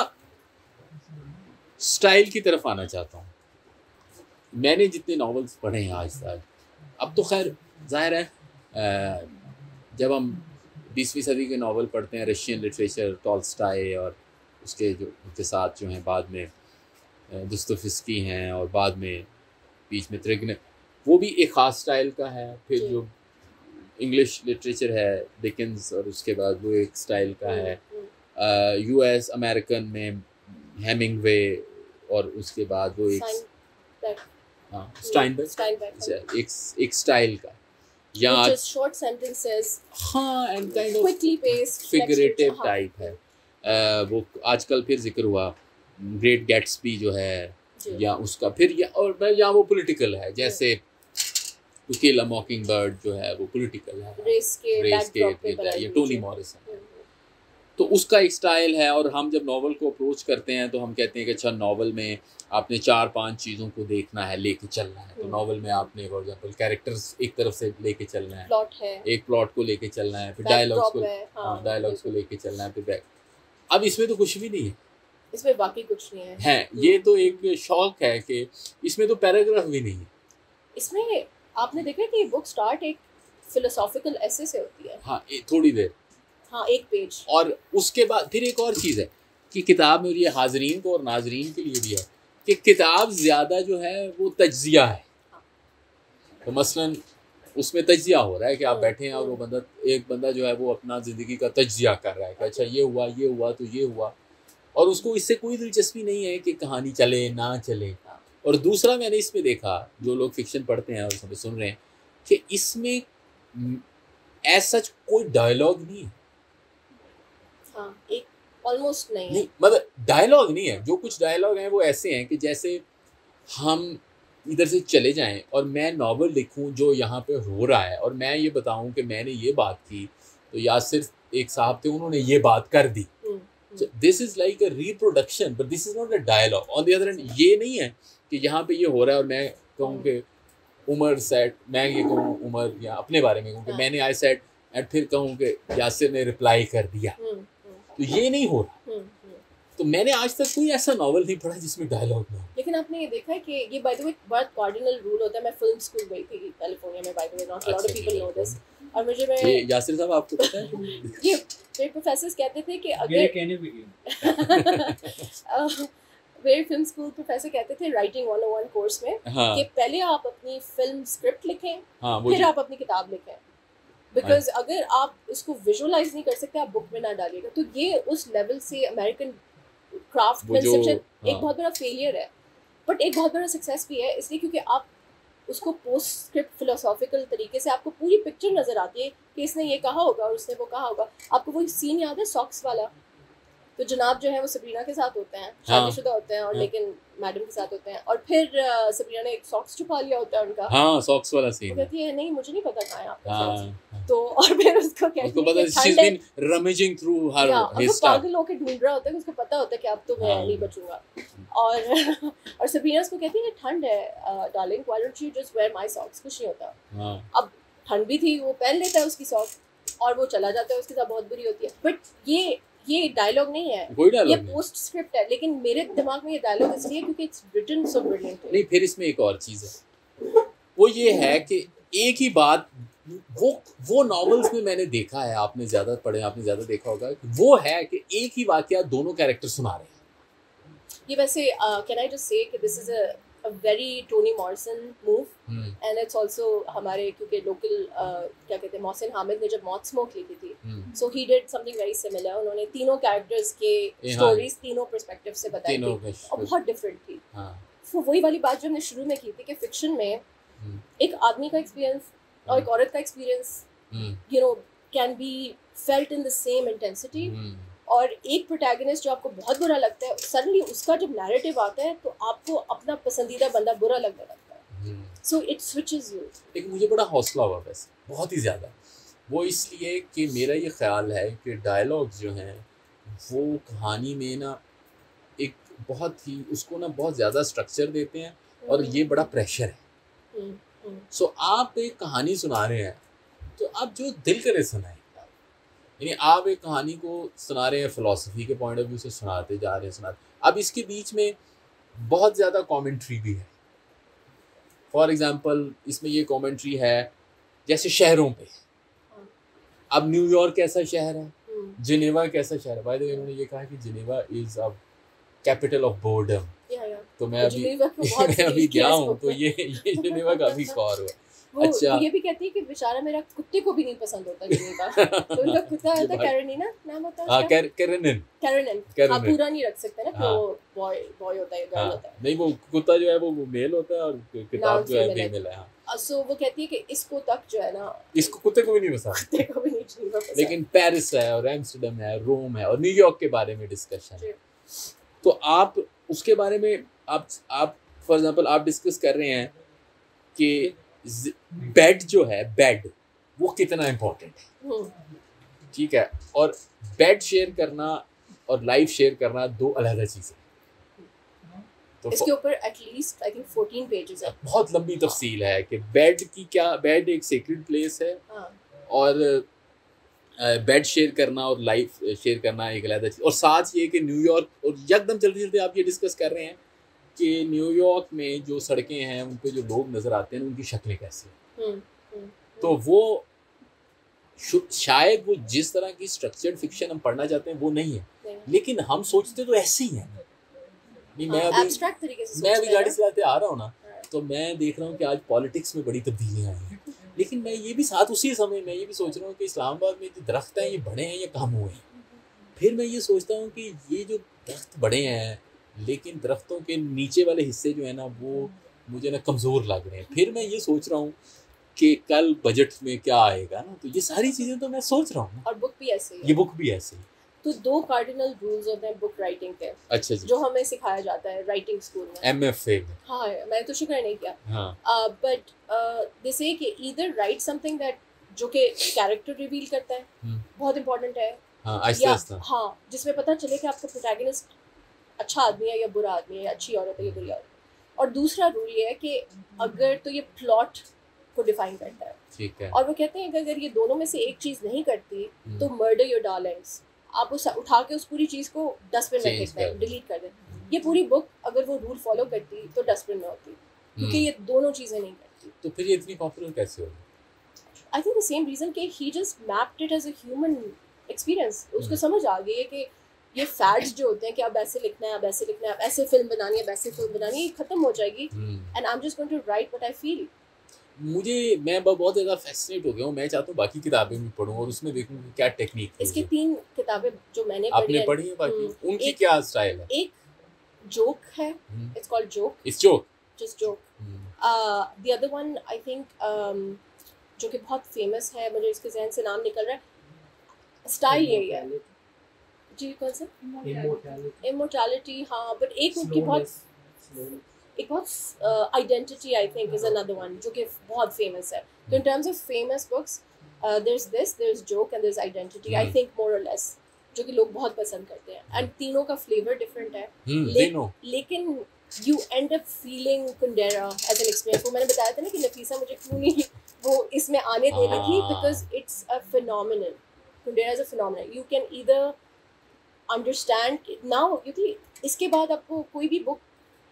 style की तरफ आना चाहता हूँ. मैंने जितने नॉवेल्स पढ़े हैं आज तक, अब तो खैर जाहिर है अ, जब हम बीसवीं सदी के नावल पढ़ते हैं रशियन लिटरेचर टॉल्स्टाय और उसके जो उनके साथ जो हैं बाद में दोस्तोयेवस्की हैं और बाद में बीच में त्रिगन, वो भी एक ख़ास स्टाइल का है. फिर जी. जो इंग्लिश लिटरेचर है डिकेंस और उसके बाद वो एक स्टाइल का है. यूएस अमेरिकन में हेमिंगवे और उसके बाद वो एक Steinbeck. हाँ स्टाइनबर्ग Steinbeck. एक एक स्टाइल का. या just short sentences, हाँ and kind of quickly paced, figurative हाँ, टाइप है। अ, वो आजकल फिर जिक्र हुआ ग्रेट गैट्सबी जो है जी। या उसका फिर या और या वो पॉलिटिकल है, जैसे टू किल अ मॉकिंग बर्ड जो है वो पॉलिटिकल है, रेस के रेस के backdrop पे पे बनाई ये हुई टोनी जी। मॉरिसन, हम्म, तो उसका एक स्टाइल है। और हम जब नावल को अप्रोच करते हैं तो हम कहते हैं कि अच्छा नावल में आपने चार पांच चीज़ों को देखना है, लेके चलना है। तो हम्म। नावल में आपने फॉर एग्जांपल कैरेक्टर्स एक तरफ से लेके चलना है, प्लॉट है, एक प्लॉट को लेके चलना है, फिर डायलॉग्स backdrop को है, हाँ, हाँ डायलॉग्स को बिल्कुल। लेके चलना है, फिर बैक। अब इसमें तो कुछ भी नहीं है, इसमें बाकी कुछ नहीं है। है ये तो एक शौक है कि इसमें तो पैराग्राफ भी नहीं है। इसमें आपने देखा कि बुक स्टार्ट एक फिलोसॉफिकल एसे से होती है, हाँ ए- थोड़ी देर, हाँ, एक पेज। और उसके बाद फिर एक और चीज़ है कि किताब में, और ये हाजरीन को और नाजरीन के लिए भी है, कि किताब ज़्यादा जो है वो तज्जिया है। तो मसलन उसमें तज्जिया हो रहा है कि आप बैठे हैं और वो बंदा एक बंदा जो है वो अपना ज़िंदगी का तज्जिया कर रहा है कि अच्छा ये हुआ ये हुआ तो ये हुआ, और उसको इससे कोई दिलचस्पी नहीं है कि कहानी चले ना चले। और दूसरा मैंने इसमें देखा, जो लोग फिक्शन पढ़ते हैं और सब सुन रहे हैं, कि इसमें एज सच कोई डायलॉग नहीं है। हाँ, एक ऑलमोस्ट नहीं है। नहीं मतलब डायलॉग नहीं है, जो कुछ डायलॉग हैं वो ऐसे हैं कि जैसे हम इधर से चले जाएं और मैं नॉवल लिखूं जो यहाँ पे हो रहा है और मैं ये बताऊं कि मैंने ये बात की, तो यासिर एक साहब थे उन्होंने ये बात कर दी। This is like a reproduction but this is not a dialogue. On the other hand ये नहीं है कि यहाँ पे ये हो रहा है और मैं कहूँ कि उमर सेट, मैं ये कहूँ उमर या अपने बारे में कहूँ कि मैंने आई सेट एंड फिर कहूँ कि यासिर ने रिप्लाई कर दिया, तो ये नहीं हो रहा। तो मैंने आज तक कोई ऐसा नॉवल नहीं पढ़ा जिसमें डायलॉग ना हो। लेकिन आपने ये देखा है कि ये बाय द वे बहुत कार्डिनल रूल होता है। मैं फिल्म स्कूल गई थी कैलिफोर्निया में, by the way not a lot of people know this, और मुझे मैं ये यासिर साहब आपको पता है ये मेरे प्रोफेसर्स कहते थे कि ये अगर कहने भी गए मेरे फिल्म स्कूल प्रोफेसर कहते थे writing one o one course में हाँ कि पहले आप अपनी फिल्म स्क्रिप्ट लिखें, हाँ वो फिर जी, आप अपनी किताब लिखें, बिकॉज अगर आप इसको विजुअलाइज नहीं कर सकते आप बुक में ना डालिएगा। तो ये उस लेवल से अमेरिकन क्राफ्ट वो जो कंसेप्शन एक हाँ बहुत बड़ा फेलियर है, बट एक बहुत बड़ा सक्सेस भी है, इसलिए क्योंकि आप उसको पोस्ट स्क्रिप्ट फिलोसॉफिकल तरीके से आपको पूरी पिक्चर नजर आती है कि इसने ये कहा होगा और उसने वो कहा होगा। आपको वो सीन याद है सॉक्स वाला? तो जनाब जो है वो सबरीना के साथ होते हैं, शादीशुदा होते हैं, और हाँ। लेकिन मैडम के साथ होते हैं, और फिर अ, सबरीना ने एक सॉक्स छुपा लिया होता है उनका। हाँ सॉक्स वाला वो सीन है। कहती है नहीं मुझे नहीं पता कहाँ है आपका सॉक्स। हाँ तो और फिर उसको कहती उसको है पता कि शी इज ठंड है, बीन रमेजिंग थ्रू हर या अब हिज वो स्टफ। पागल होके ढूंढ रहा होता है, उसको पता होता है कि अब तो मैं हाँ। नहीं बचूंगा। और और सबरीना उसको कहती है ठंड है darling, why don't you just wear my socks. कुछ नहीं होता। हाँ अब ठंड भी थी, वो पहन लेता है उसकी सॉक्स और वो चला जाता है, उसके साथ बहुत बुरी होती है। बट ये ये डायलॉग नहीं है, कोई ये डायलॉग नहीं। पोस्ट स्क्रिप्ट है, लेकिन मेरे दिमाग में ये डायलॉग इसलिए क्योंकि इट्स रिटन सो ब्रिलियंटली। नहीं फिर इसमें एक और चीज़ है, वो ये है कि एक ही बात, वो वो नॉवेल्स में मैंने देखा है, आपने ज़्यादा पढ़े, आपने ज़्यादा देखा होगा, वो है कि एक ही वाकया दोनों कैरेक्टर सुना रहे हैं। ये वैसे can I just say that this is a a very Toni Morrison move, हम्म, and it's also हमारे क्योंकि लोकल क्या कहते हैं मोहसिन हामिद ने जब मौत स्मोक लिखी थी, हम्म, so he did something very similar। उन्होंने तीनों कैरेक्टर्स के ए, हाँ। स्टोरीज तीनों पर्सपेक्टिव से बताई तीनों थी के और बहुत डिफरेंट थी। हाँ तो वही वाली बात जो हमने शुरू में की थी कि फिक्शन में हम्म, एक आदमी का एक्सपीरियंस और एक औरत का experience hmm, you know can be felt in the same intensity. Hmm, और एक प्रोटैगनिस्ट जो आपको बहुत बुरा लगता है, सडनली उसका जब नैरेटिव आता है तो आपको अपना पसंदीदा बंदा बुरा लगने लगता है। Hmm. So it switches you. लेकिन मुझे बड़ा हौसला हुआ वैसे, बहुत ही ज़्यादा। वो इसलिए कि मेरा ये ख्याल है कि डायलॉग्स जो हैं वो कहानी में ना एक बहुत ही उसको ना बहुत ज़्यादा स्ट्रक्चर देते हैं और ये बड़ा प्रेशर है। सो so, आप एक कहानी सुना रहे हैं तो आप जो दिल करे सुनाएं, यानी आप एक कहानी को सुना रहे हैं फिलॉसफी के पॉइंट ऑफ व्यू से सुनाते जा रहे हैं सुनाते, अब इसके बीच में बहुत ज़्यादा कमेंट्री भी है। फॉर एग्जांपल इसमें ये कमेंट्री है जैसे शहरों पे, अब न्यूयॉर्क कैसा शहर है, जिनेवा कैसा शहर है। बाय द वे उन्होंने ये कहा कि Geneva is a capital of boredom, तो मैं अभी मैं अभी गया हूँ तो ये ये जिनेवा का भी कौर हुआ। वो अच्छा। ये भी कहती है कि बेचारा मेरा कुत्ते को भी नहीं पसंद होता जिनेवा। तो उनका कुत्ता है था कैरेनिना नाम होता है हाँ उसका, कैरेनिन कैरेनिन। कैरेनिन। हाँ पूरा नहीं रख सकते ना कि हाँ। वो बॉय बॉय होता है गर्ल हाँ होता है। नहीं वो कुत्ता जो है वो मेल होता है और किताब नाम जो है female है। फीमेल है। हाँ सो वो कहती है कि इसको तक जो है ना, इसको कुत्ते को भी नहीं पसंद, कुत्ते को भी नहीं चाहिए, लेकिन पेरिस है और एम्स्टर्डम है, रोम है और न्यूयॉर्क के बारे में डिस्कशन है। तो आप उसके बारे में आप आप फॉर एग्जांपल आप डिस्कस कर रहे हैं कि बेड जो है, बेड वो कितना इम्पोर्टेंट है, ठीक है, और बेड शेयर करना और लाइफ शेयर करना दो अलग चीज़ें। तो इसके ऊपर at least I think fourteen pages है, बहुत लंबी तफसील है कि बेड की क्या, बेड एक सेक्रेड प्लेस है और बेड शेयर करना और लाइफ शेयर करना एक अलग चीज़। और साथ ये कि न्यूयॉर्क, और एकदम जल्दी जल्दी आप ये डिस्कस कर रहे हैं कि न्यूयॉर्क में जो सड़कें हैं उन पे जो लोग नज़र आते हैं उनकी शक्लें कैसी हैं, तो वो शायद वो जिस तरह की स्ट्रक्चर्ड फिक्शन हम पढ़ना चाहते हैं वो नहीं है, लेकिन हम सोचते तो ऐसे ही हैं। नहीं, मैं अभी मैं अभी गाड़ी चलाते आ रहा हूँ ना, तो मैं देख रहा हूँ कि आज पॉलिटिक्स में बड़ी तब्दीलियाँ आई हैं, लेकिन मैं ये भी साथ उसी समय मैं ये भी सोच रहा हूँ कि इस्लामाबाद में जो दरख्त हैं ये बड़े हैं या कम हुए हैं। फिर मैं ये सोचता हूँ कि ये जो दरख्त बड़े हैं लेकिन दरख्तों के नीचे वाले हिस्से जो है ना वो मुझे ना कमज़ोर लग रहे हैं। फिर मैं ये सोच रहा हूँ कि कल बजट में क्या आएगा ना, तो ये सारी चीज़ें तो मैं सोच रहा हूँ। और बुक भी ऐसे ही, ये बुक भी ऐसे ही। तो दो कार्डिनल रूल्स होते हैं बुक राइटिंग के, अच्छा जी, जो हमें सिखाया जाता है राइटिंग स्कूल में, एमएफए में। हाँ, मैंने तो शुक्र नहीं किया, हाँ, बट दे से कि ईदर राइट समथिंग दैट जो कि कैरेक्टर रिवील करता है, बहुत इंपॉर्टेंट है, हाँ, आहिस्ता आहिस्ता, हाँ, जिसमें पता चले कि आपका प्रोटैगनिस्ट अच्छा आदमी है या बुरा आदमी है, या अच्छी औरत है या बुरी औरत है। और दूसरा रूल ये है कि अगर तो ये प्लॉट को डिफाइन करता है, ठीक है, और वो कहते हैं कि अगर ये दोनों में से एक चीज़ नहीं करती तो मर्डर योर डार्लिंग्स, आप उस उठा के उस पूरी चीज़ को डस्टबिन में फेंक दें, डिलीट कर दें। ये पूरी बुक अगर वो रूल फॉलो करती तो डस्टबिन में होती, क्योंकि ये दोनों चीज़ें नहीं करती। तो फिर ये इतनी पॉपुलर कैसे होगी? I think the same reason कि he just mapped it as a human experience. उसको समझ आ गई है कि ये फैड्स जो होते हैं कि अब ऐसे लिखना है, अब ऐसे लिखना है, अब ऐसे फिल्म बनानी है, अब ऐसे फिल्म बनानी है, ये खत्म हो जाएगी, and I am just going to write what I feel. मुझे मैं बहुत ज़्यादा फैसिनेट हो गया हूँ। मैं चाहता हूँ बाकी किताबें भी पढूं और उसमें देखूँ कि क्या टेक्निक है। इसकी तीन किताबें जो मैंने आपने पढ़ी है, बाकी उनकी क्या स्टाइल है? एक जोक है, it's called joke, it's joke, just joke. The other one I think जो कि बहुत फेमस है, मुझे इसके जहन से नाम निकल रहा है, स्टाइल यही है जी, कौन सा? इमोर्टैलिटी, हाँ, बट एक उनकी बहुत एक बहुत identity I think is another one जो कि बहुत फेमस है। तो in terms of famous books there is this, there is joke and there is identity, I think more और लेस, जो कि लोग बहुत पसंद करते हैं। एंड तीनों का फ्लेवर डिफरेंट है, ले, लेकिन you end up feeling Kundera as an experience. वो मैंने बताया था ना कि नफीसा मुझे क्यों नहीं वो इसमें आने दे रही थी, because it's a phenomenal, Kundera is a phenomenal. You can either understand now, क्योंकि इसके बाद आपको कोई भी बुक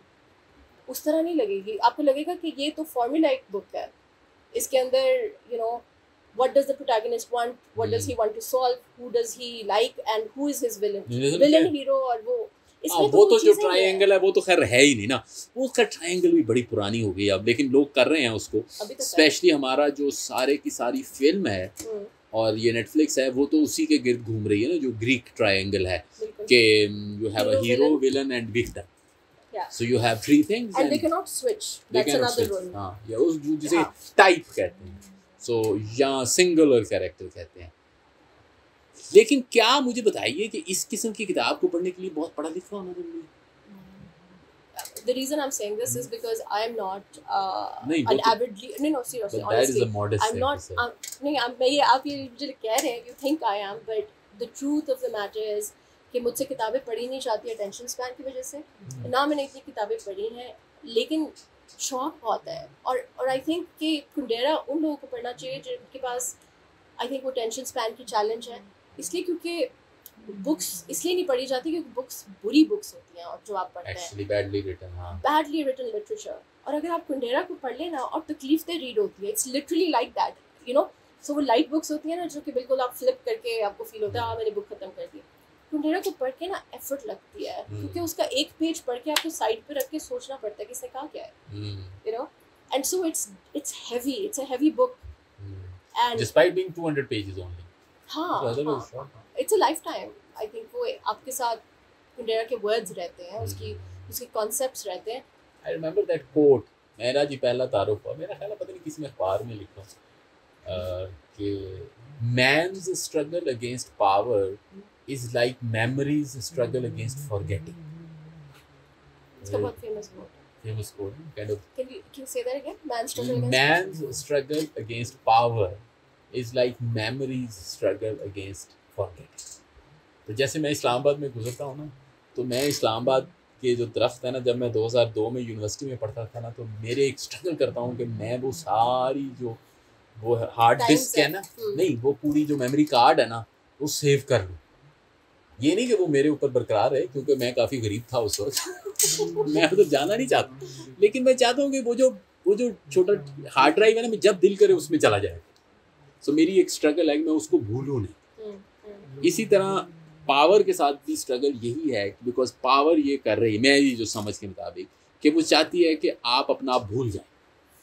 उस तरह नहीं लगेगी, आपको लगेगा कि ये तो फॉर्मूलाइक बुक है। इसके अंदर you know what does the protagonist want, what does he want to solve, who does he like and who is his villain, villain hero. और वो इसमें वो तो जो ट्रायंगल है वो तो खैर है ही नहीं ना, वो उसका ट्रायंगल भी बड़ी पुरानी हो गई अब, लेकिन लोग कर रहे हैं उसको। स्पेशली हमारा जो सारे की सारी फिल्म है और ये नेटफ्लिक्स है वो तो उसी के गिर्द घूम रही है ना, जो ग्रीक ट्रायंगल है कि you have a hero, villain and victim. Yeah. So you have three things, and, and they cannot switch. That's another rule. हाँ, या उस जिसे टाइप कहते हैं, so या सिंगुलर कैरेक्टर कहते हैं। लेकिन क्या मुझे बताइए कि इस किस्म की किताब को पढ़ने के लिए बहुत पढ़ा लिखा होना जरूरी है? The reason I'm saying this is because I am not uh, नहीं, an avid reader. No, no, seriously, but honestly, that is a modest I'm not. I'm, नहीं, I'm, मैं ये आप ये मुझे कह रहे हैं, you think I am, but the truth of the matter is कि मुझसे किताबें पढ़ी नहीं जाती अटेंशन स्पैन की वजह से, ना मैंने इतनी किताबें पढ़ी हैं, लेकिन शौक बहुत है। और और आई थिंक कि कुंडेरा उन लोगों को पढ़ना चाहिए जिनके पास आई थिंक वो अटेंशन स्पैन की चैलेंज है, इसलिए क्योंकि बुक्स इसलिए नहीं पढ़ी जाती क्योंकि बुक्स बुरी बुक्स होती हैं, और जो आप पढ़ते हैं एक्चुअली बैडली रिटन, हाँ, बैडली रिटन लिटरेचर। और अगर आप कुंडेरा को पढ़ लेना और तकलीफ दे रीड होती है, it's literally like that, you know. So वो लाइट बुक्स होती है ना, जो कि बिल्कुल आप फ्लिप करके आपको फील होता है हाँ मैंने बुक खत्म कर दी। कुंडेरा को पढ़ के ना एफर्ट लगती है, क्योंकि उसका एक पेज पढ़ के आपको साइड पे रख के सोचना पड़ता है कि इसने कहा क्या है, you know. And so it's it's heavy, it's a heavy book, and despite being two hundred pages only, हाँ, it's a lifetime. I think वो आपके साथ कुंडेरा के वर्ड्स रहते हैं, उसकी उसके कॉन्सेप्ट्स रहते हैं। आई रिमेंबर दैट कोट, मेरा जी पहला तारुफ हुआ, मेरा ख्याल है पता नहीं किसी ने अखबार में लिखा अ, कि man's struggle against power is like memory's struggle against forgetting. इसका बहुत फेमस कोट है। Famous quote, kind of. Can you can you say that again? Man's struggle against Man's struggle against power is like memories struggle against forgetting. तो जैसे मैं इस्लामाबाद में गुजरता हूँ ना, तो मैं इस्लामाबाद के जो दरख्त है ना, जब मैं दो हज़ार दो में यूनिवर्सिटी में पढ़ता था ना, तो मेरे एक स्ट्रगल करता हूँ कि मैं वो सारी जो वो हार्ड डिस्क है ना, नहीं वो पूरी जो मेमोरी कार्ड है ना, वो सेव कर लूँ। ये नहीं कि वो मेरे ऊपर बरकरार है, क्योंकि मैं काफ़ी गरीब था उस वक्त मैं तो जाना नहीं चाहता, लेकिन मैं चाहता हूँ कि वो जो वो जो छोटा हार्ड ड्राइव है ना, मैं जब दिल करे उसमें चला जाए। सो so, मेरी एक स्ट्रगल है कि मैं उसको भूलूँ नहीं। इसी तरह पावर के साथ भी स्ट्रगल यही है, बिकॉज पावर ये कर रही है, मेरी जो समझ के मुताबिक, कि वो चाहती है कि आप अपना आप भूल जाएं,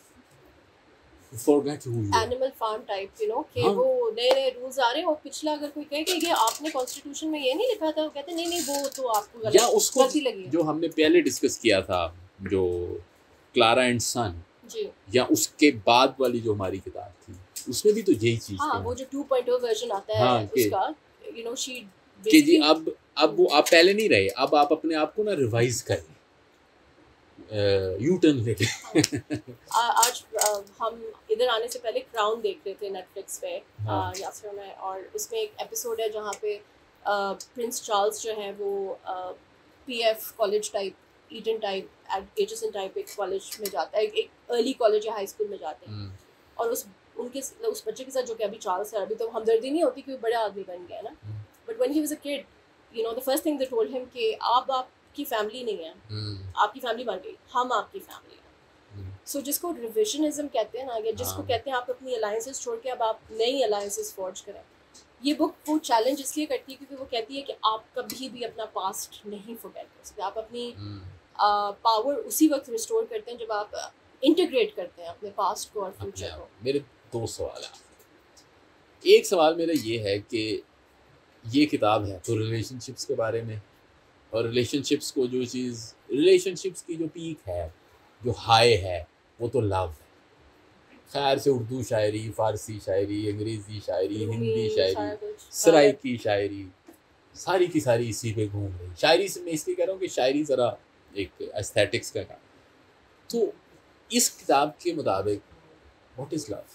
forget who you are. Animal Farm type, you know, कि हाँ। वो नए नए रूल्स आ रहे हैं और पिछला अगर कोई कहे कि ये आपने कॉन्स्टिट्यूशन में ये नहीं लिखा था, वो कहते नहीं नहीं वो तो आपको गलत या उसको गलती लगी है। जो हमने पहले डिस्कस किया था, जो क्लारा एंड सन, जी या उसके बाद वाली जो हमारी किताब थी, उसमें भी तो यही चीज़ हाँ, थी वो जो टू पॉइंट ओ वर्जन आता है हाँ, कि- उसका, यू नो, शी कि जी अब अब वो आप पहले नहीं रहे, अब आप अपने आप को ना रिवाइज कर लें, यू टर्न ले लें। आज आ, हम इधर आने से पहले क्राउन देख रहे थे नेटफ्लिक्स पे, हाँ। आ, यासर में, और उसमें एक एपिसोड है जहाँ पे आ, प्रिंस चार्ल्स जो है वो PF college type, Eton type, HSN type एक कॉलेज में जाता है, एक, एक अर्ली कॉलेज या हाई स्कूल में जाते हैं, और उस उनके उस बच्चे के साथ जो कि अभी चार्ल्स है, अभी तो हमदर्दी नहीं होती क्योंकि बड़ा आदमी बन गया ना, but when he was a kid, you know, the first thing they told him कि आप आपकी फैमिली नहीं है, आपकी फैमिली बन गई, हम आपकी फैमिली है। सो so, जिसको रिविजनिज्म कहते हैं ना, या जिसको हाँ। कहते हैं आप अपनी अलायंसेस छोड़ के अब आप नई अलायंसेस फॉर्ज करें, ये बुक वो चैलेंज इसलिए करती है क्योंकि वो कहती है कि आप कभी भी अपना पास्ट नहीं फॉरगेट कर सकते, आप अपनी पावर uh, उसी वक्त रिस्टोर करते हैं जब आप इंटीग्रेट करते हैं अपने पास्ट को और फ्यूचर को। मेरे दो सवाल हैं। एक सवाल मेरा ये है कि ये किताब है तो रिलेशनशिप्स के बारे में, और रिलेशनशिप्स को जो चीज़, रिलेशनशिप्स की जो पीक है, जो हाई है, वो तो लव है। खैर से उर्दू शायरी, फ़ारसी शायरी, अंग्रेज़ी शायरी, हिंदी शायरी, सराइकी शायरी, सारी की सारी इसी पे घूम रही। शायरी से मैं इसलिए कह रहा हूँ कि शायरी ज़रा एक एस्थेटिक्स का काम। तो इस किताब के मुताबिक व्हाट इज़ लव?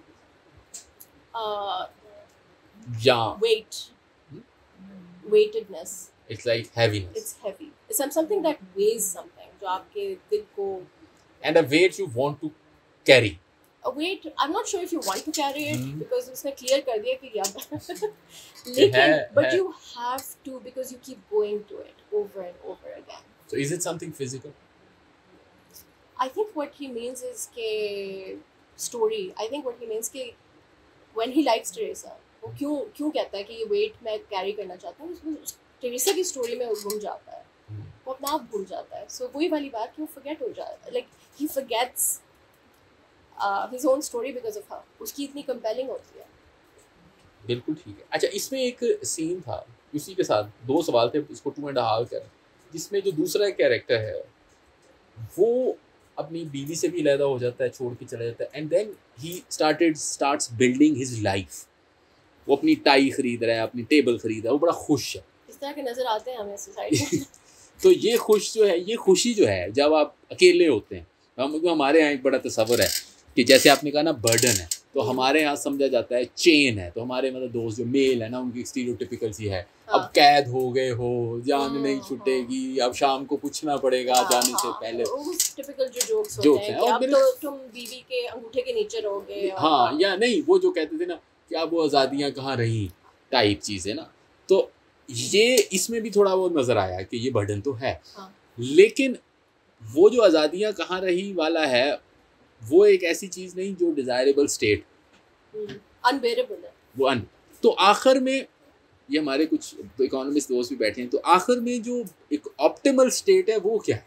या weight, weightedness, it's like heaviness, it's heavy, it's something that weighs something, जो आपके दिल को, and a weight you want to carry. a weight, I'm not sure if you want to carry it, Hmm. because उसने clear कर दिया कि या है, लेकिन but है। you have to, because you keep going to it over and over again. So is it something physical? I think what he means is के story, I think what he means कि when he likes Teresa, वो क्यों क्यों कहता है कि ये weight मैं carry करना चाहता हूँ, उसमें उस Teresa की story में वो घूम जाता है, Hmm. वो अपना आप भूल जाता है। So वही वाली बात कि वो forget हो जाता है, like he forgets Uh, his own story because of her. उसकी इतनी compelling होती है। बिल्कुल ठीक है। अच्छा, इसमें एक सीन था उसी के साथ, दो सवाल थे, इसको टू एंड हाफ कर, जिसमें जो दूसरा कैरेक्टर है वो अपनी बीवी से भी अलहदा हो जाता है, छोड़ के चला जाता है, and then he started starts building his life. वो अपनी टाई खरीद रहा है, अपनी टेबल खरीद रहा है, वो बड़ा खुश है। इस तरह के नज़र आते हैं हमें सोसाइटी में। तो ये खुश जो है, ये खुशी जो है जब आप अकेले होते हैं, हम हमारे यहाँ एक बड़ा तस्वर है कि जैसे आपने कहा ना बर्डन है, तो हमारे यहाँ समझा जाता है चेन है, तो हमारे मतलब दोस्त जो मेल है ना, उनकी स्टीरियोटिपिकल सी है, हाँ। अब कैद हो गए हो, जान हम्म, नहीं छुटेगी, अब शाम को पूछना पड़ेगा हाँ, जाने हाँ, से पहले। उस typical जो jokes Jokes होते हैं हैं, कि और अब मेरे- तो तुम बीवी के अंगूठे के नीचे रहोगे, और हाँ, या नहीं, वो जो कहते थे ना कि अब वो आज़ादियाँ कहाँ रही टाइप चीज़ है ना, तो ये इसमें भी थोड़ा वो नज़र आया कि ये बर्डन तो है, हाँ। लेकिन वो जो आज़ादियाँ कहाँ रही वाला है, वो एक ऐसी चीज़ नहीं जो डिज़ायरेबल स्टेट, अनबेरेबल है वो अन तो आखिर में, ये हमारे कुछ इकोनॉमिस्ट दोस्त भी बैठे हैं, तो आखिर में जो एक ऑप्टिमल स्टेट है वो क्या है?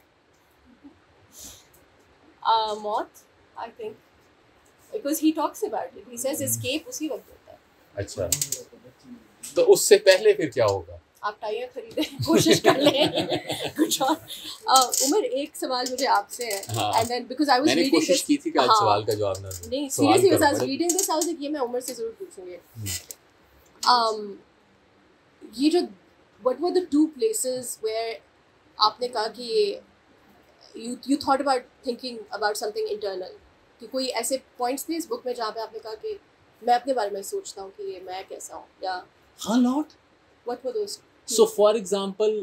uh, मौत, I think, because he talks about it, he says escape उसी वक्त होता है। अच्छा, तो उससे पहले फिर क्या होगा? आप टाइयाँ खरीदें, कोशिश कर लें कुछ और। uh, उमर, एक सवाल मुझे आपसे है, and then because I was मैंने रीडिंग कोशिश की थी कि आज हाँ, सवाल का जवाब ना दूं। नहीं सवाल सीरियसली करो, आई वाज बड़े- reading this, I was like ये मैं उमर से जरूर पूछूंगी। um ये जो what were the two places where आपने कहा कि you you thought about thinking about something internal, कि कोई ऐसे पॉइंट्स थे इस बुक में जहाँ पे आपने कहा कि मैं अपने बारे में सोचता हूँ कि ये मैं कैसा हूँ, या हाँ lot. what were those? So for example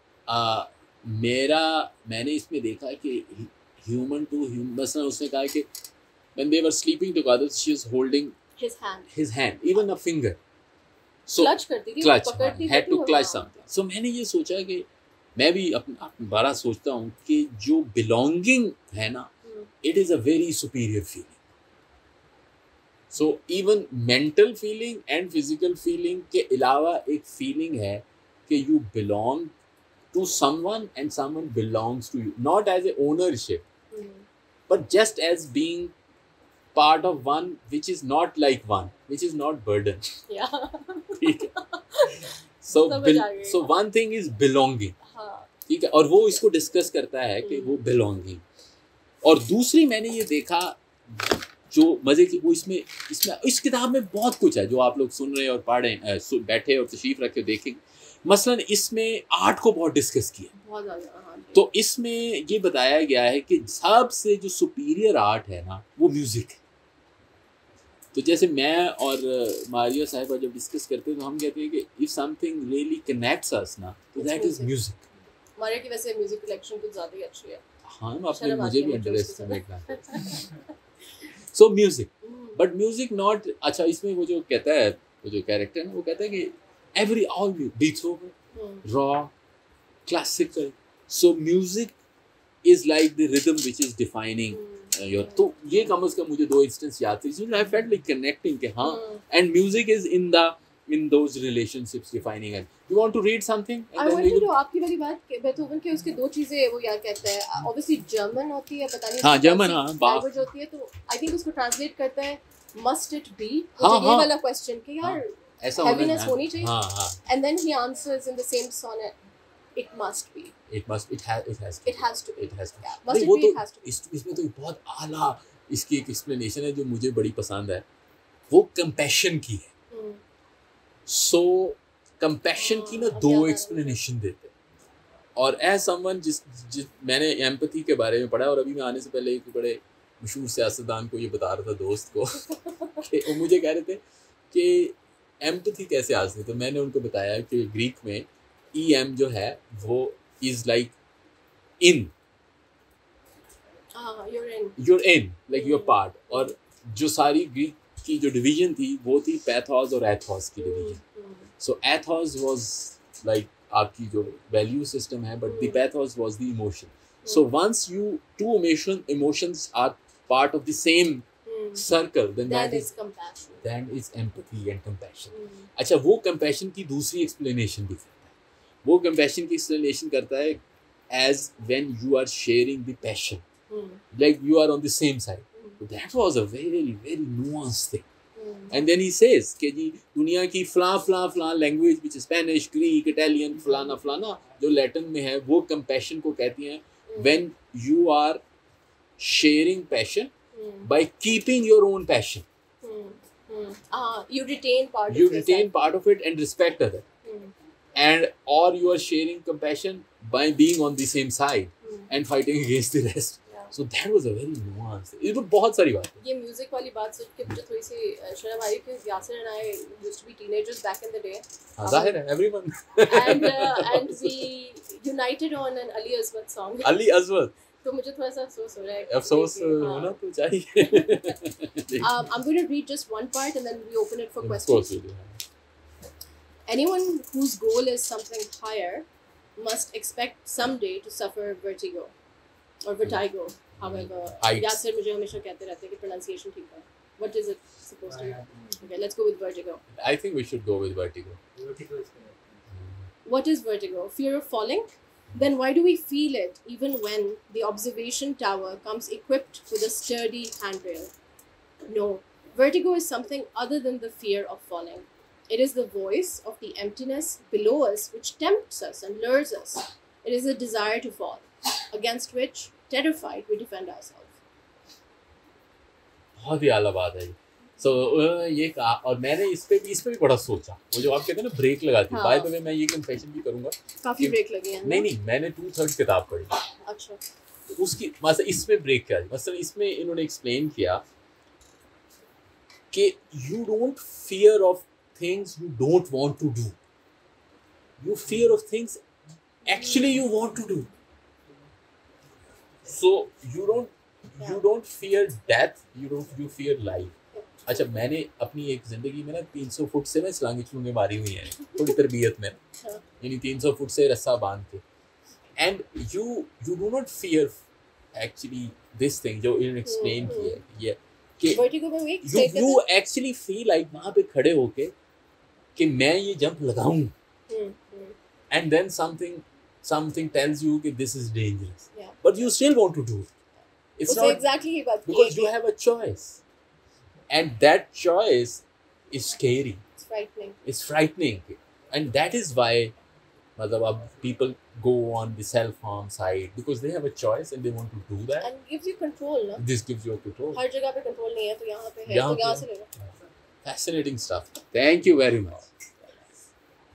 मेरा मैंने इसमें देखा कि ह्यूमन टू ह्यूमन, मसलन उसने कहा कि when they were sleeping together she was holding his hand, his hand, even a finger, so clutch करती थी, clutch, पकड़ती had थी to वो, clutch हाँ। something. So मैंने ये सोचा कि मैं भी अपना बड़ा सोचता हूँ कि जो belonging है ना, हम्म, it is a very superior feeling. So even mental feeling and physical feeling के अलावा एक feeling है कि you belong to someone and someone belongs to you, not as a ownership, hmm, but just as being part of one which is not like one, which is not burden. yeah. ठीक है? So समझ bel- आ गई। so one thing is belonging, हाँ, ठीक है, और वो इसको डिस्कस करता है कि वो belonging, और दूसरी मैंने ये देखा जो मजे की, वो इसमें इसमें इस किताब में बहुत कुछ है जो आप लोग सुन रहे हैं और पढ़ रहे हैं, सु- बैठे और तशरीफ रखे देखेंगे। मसलन इसमें आर्ट को बहुत डिस्कस किया, बहुत ज़्यादा, हाँ जी। तो इसमें ये बताया गया है कि सबसे जो सुपीरियर आर्ट है ना वो म्यूजिक है। तो जैसे मैं और मारिया साहिबा जब डिस्कस करते हैं तो हम कहते हैं कि if something really connects us ना तो It's that is music. Music. Maria की वैसे म्यूजिक कलेक्शन कुछ ज़्यादा ही अच्छी है। हाँ, अपने शर्म मुझे आती भी है मुझे अंडर उसके एस्टिमेट ना। So music, hmm, but music not, अच्छा इसमें वो जो कहता है, वो जो कैरेक्टर है ना, वो कहता है कि every all Beethoven, hmm, raw, classical, so music is like the rhythm which is defining hmm, your. तो ये कम से कम मुझे दो इंस्टेंस याद थे, so I felt like connecting कि हाँ, hmm. And music is in the in those relationships defining it. You want to read something? And I then want we to will- know आपकी वाली बात कि बेथोवन के उसके दो चीजें वो यार कहता है, obviously जर्मन होती है, पता नहीं हाँ, जर्मन, हाँ, बा- लैंग्वेज होती है, तो आई थिंक उसको ट्रांसलेट करता है must it be, हाँ, मुझे ये हाँ। वाला क्वेश्चन कि यार ऐसा होना heaviness है। होनी चाहिए, हाँ हाँ, and then he answers in the same sonnet it must be, it must, it has, it has to, it has to be, it has to. yeah, must नहीं, it वो be, तो it has to be. इस इसमें तो बहुत आला इसकी एक एक्सप्लेनेशन है जो मुझे बड़ी पसंद है, वो कंपैशन की है। हम्म, सो कंपैशन की ना हाँ, दो अब याद आ रहा है एक्सप्लेनेशन देते हैं। और एज समवन जिस जिस मैंने एम्पैथी के बारे में पढ़ा, और अभी मैं आने से पहले एक बड़े मशहूर सियासतदान को ये बता रहा था, दोस्त को, कि वो मुझे कह रहे थे कि एम्पैथी कैसे आ सकती है, तो मैंने उनको बताया कि ग्रीक में ई एम जो है वो इज लाइक इन, हाँ, you're in, you're in like your part, और जो सारी ग्रीक की जो डिवीजन थी वो थी पैथोस और एथोस की division. Hmm, so ethos was like आपकी जो वैल्यू सिस्टम है, but the pathos was the emotion. So once you to emotion emotions are part of the same hmm, circle, then then that it's is compassion. Then is empathy and compassion. Hmm, अच्छा, वो compassion की दूसरी explanation भी करता है, वो compassion की explanation करता है as when you are sharing the passion, hmm, like you are on the same side. Hmm, So that was a very very nuanced thing. Hmm, And then he says कि जी दुनिया की फलां फलां फलां language which Spanish, Greek, Italian, फलाना फलाना जो Latin में है, वो कंपैशन को कहती हैं हम्म, when you are sharing passion hmm, by keeping your own passion. हम्म, हम्म, हाँ, you retain part You of retain yourself. part of it and respect other. Hmm, And or you are sharing compassion by being on the same side hmm, and fighting against the rest. yeah. So that was a very nuanced. ये तो बहुत सारी बात है। ये music वाली बात सुन के मुझे थोड़ी सी अ, शर्म आई कि Yasir and I used to be teenagers back in the day, हाँ, जाहिर है, everyone. And and we united on an Ali Azmat song, Ali Azmat, तो मुझे थोड़ा सा अफसोस हो रहा है अफसोस कि, हाँ. होना तो चाहिए। um, I'm going to read just one part and then we open it for Of questions. course we do. Anyone whose goal is something higher must expect someday to suffer vertigo or vertigo, however Heights. Yasir मुझे हमेशा कहते रहते हैं कि pronunciation ठीक है. What is it supposed to be? Okay, let's go with vertigo. I think we should go with vertigo. What is vertigo? Fear of falling? Then why do we feel it even when the observation tower comes equipped with a sturdy handrail? No, vertigo is something other than the fear of falling. It is the voice of the emptiness below us which tempts us and lures us. It is a desire to fall, against which, terrified, we defend ourselves. बहुत ही आला बात है। So so, ये कहा, और मैंने इस पे भी इस पे भी बड़ा सोचा। वो जो आप कहते हैं ना ब्रेक लगाती है, बाय द वे मैं ये कन्फेशन भी करूंगा, काफी ब्रेक लगे हैं। नहीं नहीं मैंने टू थर्ड किताब पढ़ी। अच्छा। तो उसकी मतलब इसमें ब्रेक क्या है, मतलब इसमें इन्होंने एक्सप्लेन किया कि you don't fear of things you don't want to do, you fear of things actually you want to do. So you don't you don't fear death, you don't you fear life. अच्छा, मैंने अपनी एक ज़िंदगी में ना तीन सौ foot से मैं छलांगे छलूंगे मारी हुई हैं थोड़ी तरबियत में, यानी तीन सौ फुट से रस्सा बांध के। And you you do not fear actually this thing जो इन्होंने एक्सप्लेन की है ये कि you you actually feel like वहाँ पे खड़े होके कि मैं ये जंप लगाऊं, and then something something tells you कि this is dangerous, but you still want to do it. It's not exactly because you have a choice, and that choice is scary, it's frightening it's frightening and that is why matlab ab people go on the self harm side because they have a choice and they want to do that, and gives you control, no? This gives you control, हर जगह पे control नहीं है तो यहाँ पे है, तो यहाँ से ले लो। Fascinating stuff, thank you very much।